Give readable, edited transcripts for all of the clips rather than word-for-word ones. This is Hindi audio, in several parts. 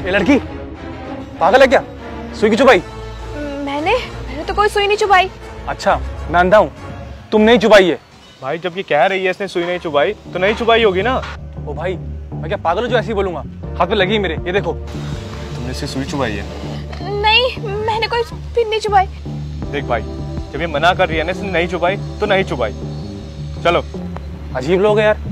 ये लड़की पागल है क्या? सुई की चुबाई? मैंने तो कोई सुई नहीं चुबाई। अच्छा, मैं अंधा हूँ, तुम नहीं चुबाई है। भाई जब ये कह रही है इसने सुई नहीं चुबाई तो नहीं चुबाई होगी ना। ओ भाई, मैं क्या पागल हूँ जो ऐसे ही बोलूंगा? हाथ पे लगी मेरे, ये देखो। तुमने इसे सुई चुबाई है? नहीं, मैंने कोई पिन नहीं चुबाई। देख भाई, जब ये मना कर रही है ना इसने नहीं चुबाई तो नहीं चुबाई। चलो। अजीब लोग हैं यार।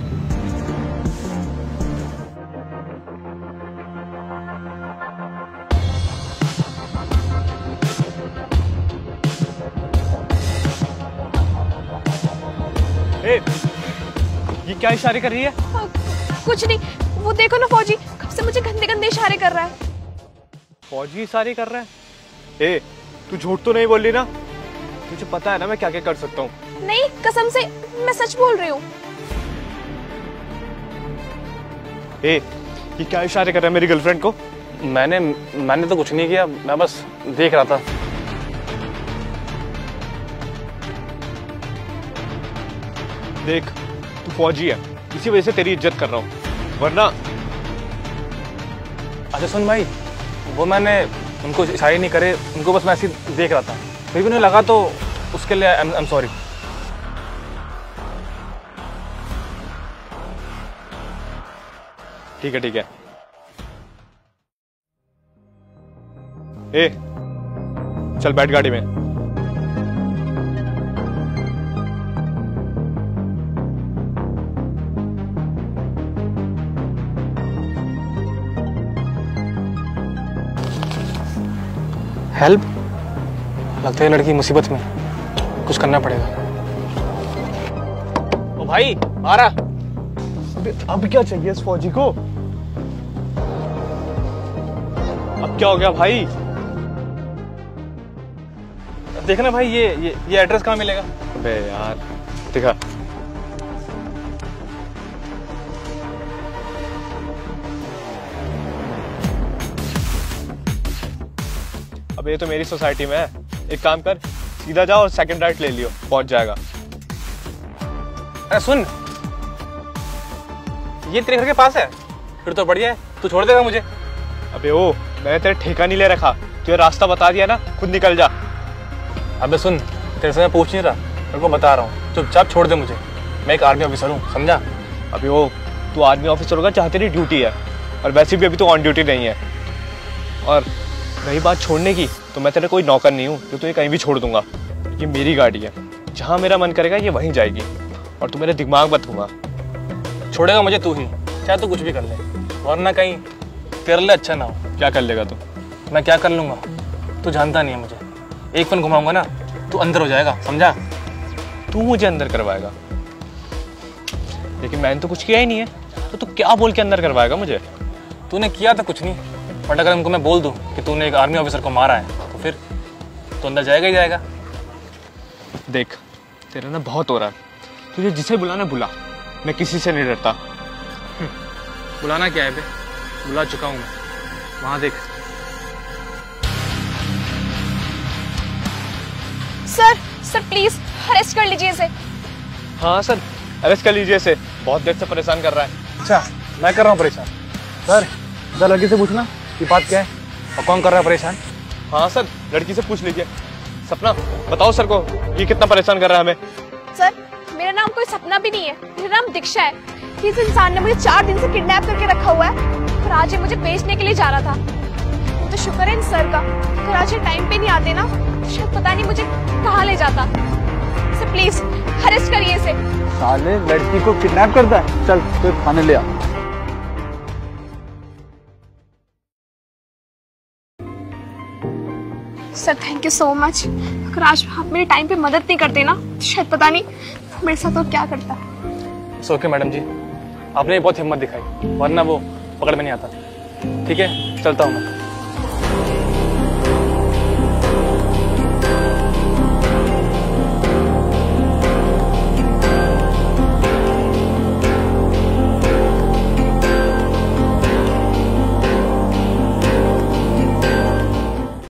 ए, ये क्या इशारे कर रही है? कुछ नहीं, वो देखो ना फौजी कब से मुझे गंदे गंदे इशारे कर रहा है। फौजी इशारे कर रहा है? ए, तू झूठ तो नहीं बोल रही ना? तुझे पता है ना मैं क्या क्या कर सकता हूँ। नहीं, कसम से मैं सच बोल रही हूँ। ए, ये क्या इशारे कर रहा है मेरी गर्लफ्रेंड को? मैंने तो कुछ नहीं किया, मैं बस देख रहा था। देख, तू फौजी है, इसी वजह से तेरी इज्जत कर रहा हूँ, वरना। अच्छा सुन भाई, वो मैंने उनको इशारे नहीं करे, उनको बस मैं ऐसे देख रहा था, फिर भी उन्हें लगा तो उसके लिए आई एम सॉरी। ठीक है ठीक है। ए, चल बैठ गाड़ी में। हेल्प? लगता है लड़की मुसीबत में, कुछ करना पड़ेगा। ओ भाई, आ रहा। अब क्या चाहिए इस फौजी को? अब क्या हो गया भाई? देखना भाई, ये एड्रेस कहाँ मिलेगा? अबे यार, दिखा। अब ये तो मेरी सोसाइटी में है, एक काम कर, सीधा जाओ और सेकंड राइट ले लियो, पहुंच जाएगा। अरे सुन, ये तेरे घर के पास है? फिर तो बढ़िया है, तू छोड़ देगा मुझे। अबे ओ, मैंने तेरा ठेका नहीं ले रखा, तुझे रास्ता बता दिया ना, खुद निकल जा। अबे सुन, तेरे से मैं पूछ नहीं रहा, मेरे को बता रहा हूँ, चुपचाप छोड़ दे मुझे, मैं एक आर्मी ऑफिसर हूँ, समझा? अबे ओ, तू आर्मी ऑफिसर होगा जहाँ तेरी ड्यूटी है, और वैसे भी अभी तो ऑन ड्यूटी नहीं है। और रही बात छोड़ने की, तो मैं तेरा कोई नौकर नहीं हूँ जो तुझे कहीं भी छोड़ दूंगा। ये मेरी गाड़ी है, जहाँ मेरा मन करेगा ये वहीं जाएगी, और तू मेरे दिमाग मत घुमा। छोड़ेगा मुझे तू ही, चाहे तू कुछ भी कर ले, वरना कहीं तेरे लिए अच्छा ना हो। क्या कर लेगा तू? मैं क्या कर लूंगा, तू जानता नहीं है मुझे। एक पन घुमाऊंगा ना, तू अंदर हो जाएगा, समझा? तू मुझे अंदर करवाएगा? लेकिन मैंने तो कुछ किया ही नहीं है, तो तू क्या बोल के अंदर करवाएगा मुझे? तूने किया था कुछ नहीं, बट अगर उनको मैं बोल दूं कि तूने एक आर्मी ऑफिसर को मारा है, तो फिर तो अंदर जाएगा ही जाएगा। देख, तेरा ना बहुत हो रहा है, तुझे जिसे बुलाना बुला, मैं किसी से नहीं डरता। बुलाना क्या है बे, बुला चुका हूं मैं, वहां देख। सर प्लीज अरेस्ट कर लीजिए इसे। हाँ सर, अरेस्ट कर लीजिए इसे, बहुत देर से परेशान कर रहा है। अच्छा, मैं कर रहा हूँ परेशान? सर लड़की से पूछना कि बात क्या है और कौन कर रहा है परेशान। हाँ सर, लड़की से पूछ लीजिए। सपना, बताओ सर को ये कितना परेशान कर रहा है हमें। सर, मेरा नाम कोई सपना भी नहीं है, मेरा नाम दीक्षा है। इस इंसान ने मुझे 4 दिन से किडनैप करके रखा हुआ है, और आज ये मुझे बेचने के लिए जा रहा था। तो शुक्र है इन सर का, अगर आज ये टाइम पे नहीं आते ना, तो शायद पता नहीं मुझे कहाँ ले जाता। सर प्लीज अरेस्ट करिए इसे। साले लड़की को किडनैप करता है, चल तो थाने ले आ। Sir thank you so much, अगर आज आप मेरे टाइम पे मदद नहीं करते ना, तो शायद पता नहीं मेरे साथ और क्या करता। इट्स ओके मैडम जी, आपने बहुत हिम्मत दिखाई, वरना वो पकड़ में नहीं आता। ठीक है, चलता हूँ मैं।